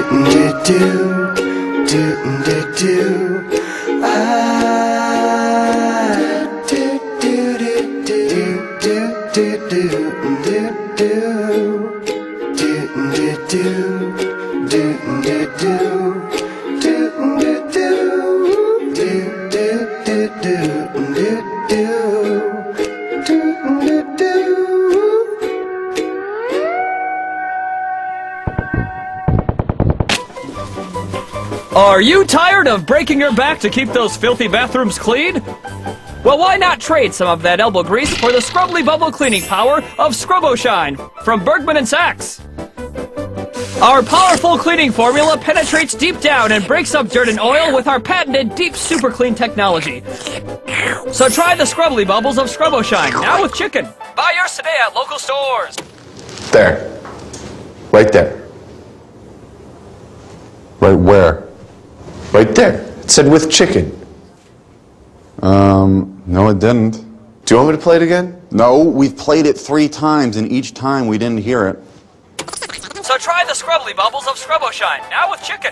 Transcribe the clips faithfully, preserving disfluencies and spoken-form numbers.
Are you tired of breaking your back to keep those filthy bathrooms clean? Well, why not trade some of that elbow grease for the scrubbly bubble cleaning power of Scrub-O-Shine from Bergman and Sachs? Our powerful cleaning formula penetrates deep down and breaks up dirt and oil with our patented Deep Super Clean technology. So try the scrubbly bubbles of Scrub-O-Shine, now with chicken. Buy yours today at local stores. There. Right there. Right where? Right there. It said with chicken. Um, no it didn't. Do you want me to play it again? No, we've played it three times and each time we didn't hear it. So try the scrubbly bubbles of Scrub-O-Shine, now with chicken.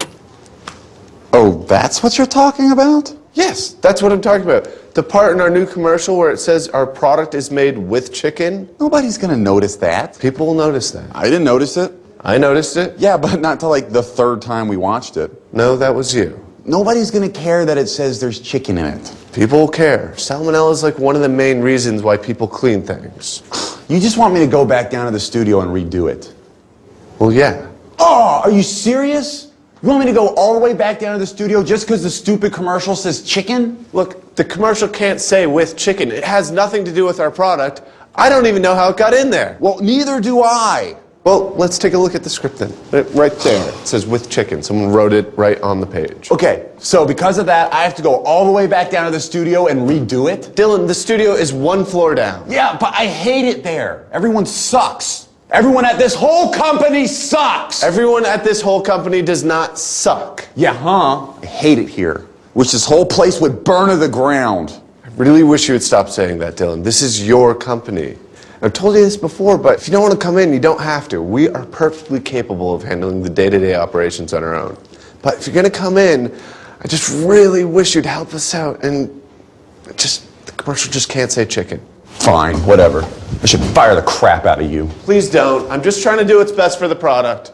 Oh, that's what you're talking about? Yes, that's what I'm talking about. The part in our new commercial where it says our product is made with chicken. Nobody's gonna notice that. People will notice that. I didn't notice it. I noticed it. Yeah, but not till like the third time we watched it. No, that was you. Nobody's gonna care that it says there's chicken in it. People will care. Salmonella is like one of the main reasons why people clean things. You just want me to go back down to the studio and redo it? Well, yeah. Oh, are you serious? You want me to go all the way back down to the studio just because the stupid commercial says chicken? Look, the commercial can't say with chicken. It has nothing to do with our product. I don't even know how it got in there. Well, neither do I. Well, let's take a look at the script then. Right there. It says with chicken. Someone wrote it right on the page. Okay, so because of that, I have to go all the way back down to the studio and redo it? Dylan, the studio is one floor down. Yeah, but I hate it there. Everyone sucks. Everyone at this whole company sucks. Everyone at this whole company does not suck. Yeah, huh? I hate it here. Wish this whole place would burn to the ground. I really wish you would stop saying that, Dylan. This is your company. I've told you this before, but if you don't want to come in, you don't have to. We are perfectly capable of handling the day-to-day operations on our own. But if you're going to come in, I just really wish you'd help us out. And just, the commercial just can't say chicken. Fine, whatever. I should fire the crap out of you. Please don't. I'm just trying to do what's best for the product.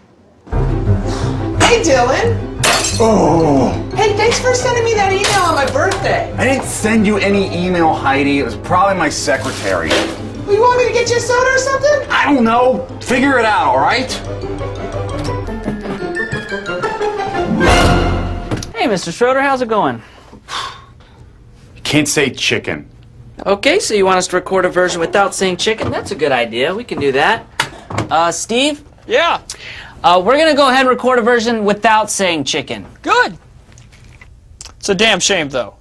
Hey, Dylan. Oh. Hey, thanks for sending me that email on my birthday. I didn't send you any email, Heidi. It was probably my secretary. You want me to get you a soda or something? I don't know. Figure it out, all right? Hey, Mister Schroeder, how's it going? You can't say chicken. Okay, so you want us to record a version without saying chicken? That's a good idea. We can do that. Uh, Steve? Yeah. Uh, we're gonna go ahead and record a version without saying chicken. Good. It's a damn shame, though.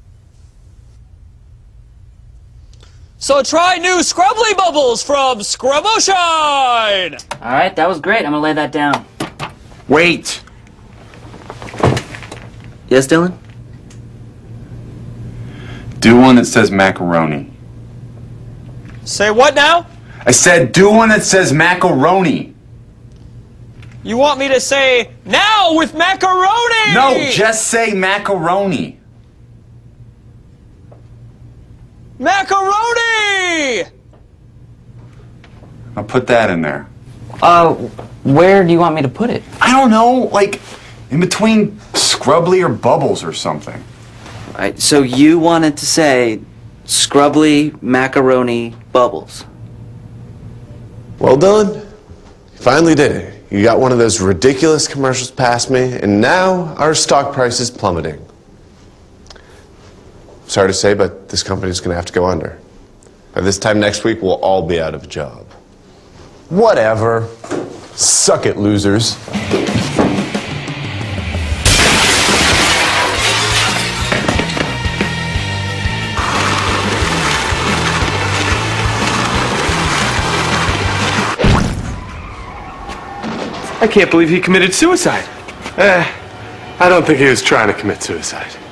So try new Scrubbly Bubbles from Scrub-O-Shine! All right, that was great. I'm gonna lay that down. Wait. Yes, Dylan? Do one that says macaroni. Say what now? I said do one that says macaroni. You want me to say now with macaroni? No, just say macaroni. Macaroni! I'll put that in there. Uh, where do you want me to put it? I don't know, like in between Scrubbly or Bubbles or something. Right, so you wanted to say Scrubbly Macaroni Bubbles. Well, Dylan, you finally did it. You got one of those ridiculous commercials past me, and now our stock price is plummeting. Sorry to say, but this company's going to have to go under. By this time next week, we'll all be out of a job. Whatever. Suck it, losers. I can't believe he committed suicide. Eh, I don't think he was trying to commit suicide.